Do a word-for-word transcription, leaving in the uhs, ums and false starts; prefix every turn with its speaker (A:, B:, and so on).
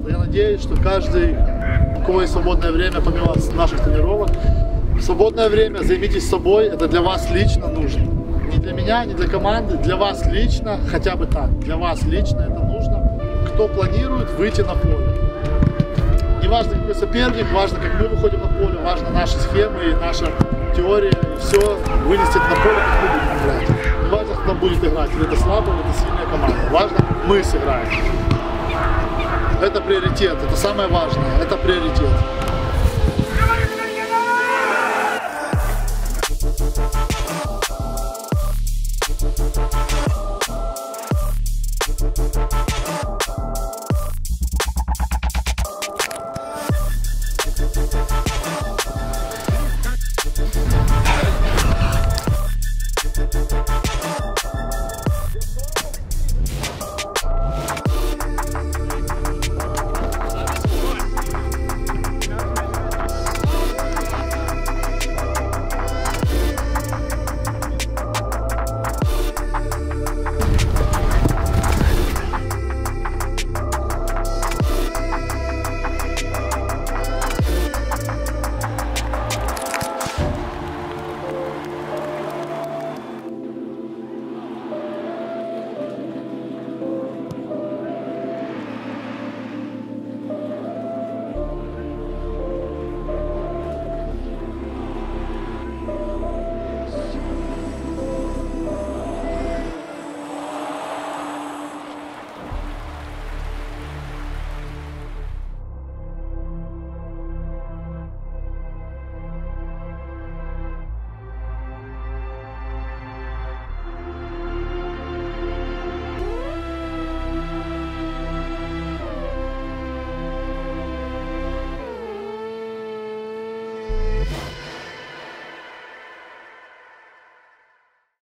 A: Я надеюсь, что каждый, у кого есть свободное время, помимо наших тренировок, свободное время займитесь собой, это для вас лично нужно. Не для меня, не для команды, для вас лично, хотя бы так, для вас лично это нужно. Кто планирует выйти на поле. Не важно, какой соперник, важно, как мы выходим на поле, важно наши схемы и наша теория, и все вынести на поле, как мы будем играть. Не важно, кто будет играть, или это слабая, или это сильная команда. Важно, мы сыграем. Это приоритет, это самое важное, это приоритет.